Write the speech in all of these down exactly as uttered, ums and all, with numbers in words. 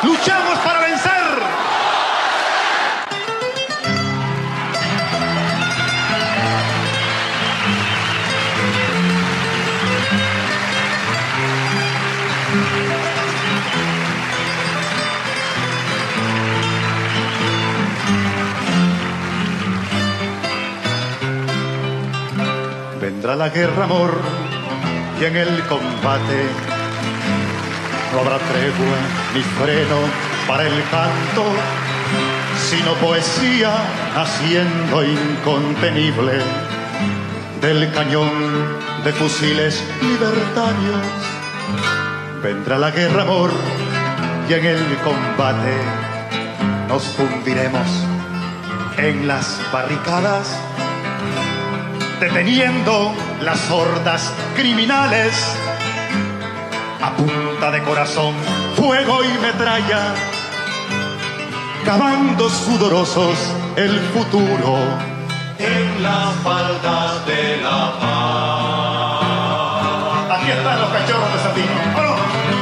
luchamos para vencer. Vendrá la guerra, amor, y en el combate no habrá tregua ni freno para el canto, sino poesía naciendo incontenible del cañón de fusiles libertarios. Vendrá la guerra, amor, y en el combate nos fundiremos en las barricadas, deteniendo las hordas criminales a punta de corazón, fuego y metralla, cavando sudorosos el futuro en las faldas de la paz. Aquí están los cachorros de Sandino. ¡Oh!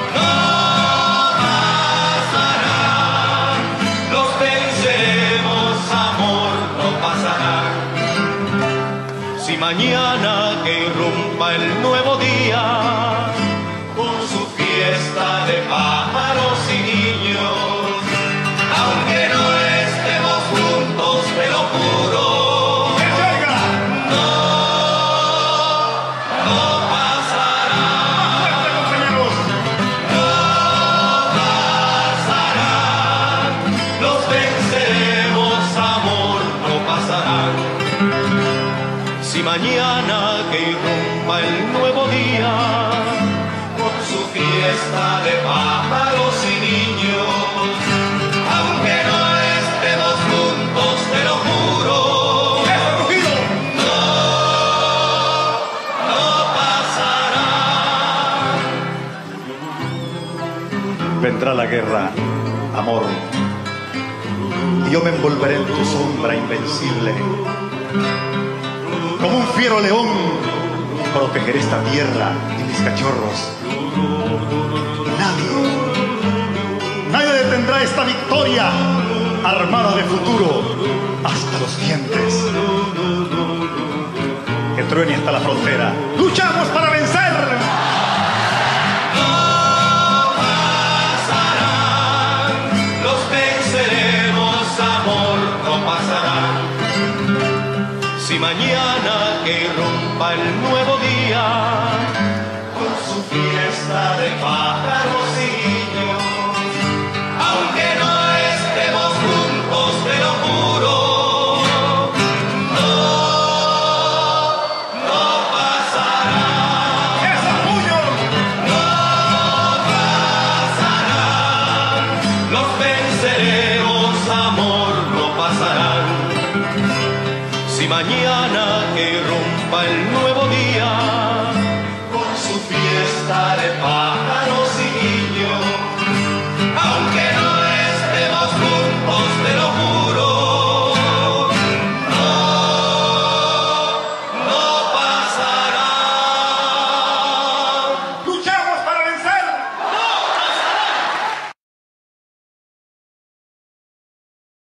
Si mañana que irrumpa el nuevo día con su fiesta de pájaros y niños, aunque no estemos juntos, te lo juro, no, no pasará, no pasará, los venceremos, amor, no pasarán. Si mañana que irrumpa el nuevo día con su fiesta de pájaros y niños, aunque no estemos juntos, te lo juro, no, no pasará. Vendrá la guerra, amor, y yo me envolveré en tu sombra invencible. Como un fiero león, protegeré esta tierra y mis cachorros. Nadie, nadie detendrá esta victoria armada de futuro hasta los dientes. Que truene hasta la frontera. ¡Luchamos para vencer! Si mañana que irrumpa el nuevo día con su fiesta de pájaros y niños, aunque no estemos juntos, te lo juro, no, no pasará. ¡Ese puño! No pasará. Los venceremos, amor, no pasarán. Si mañana que irrumpa el nuevo día con su fiesta de paz.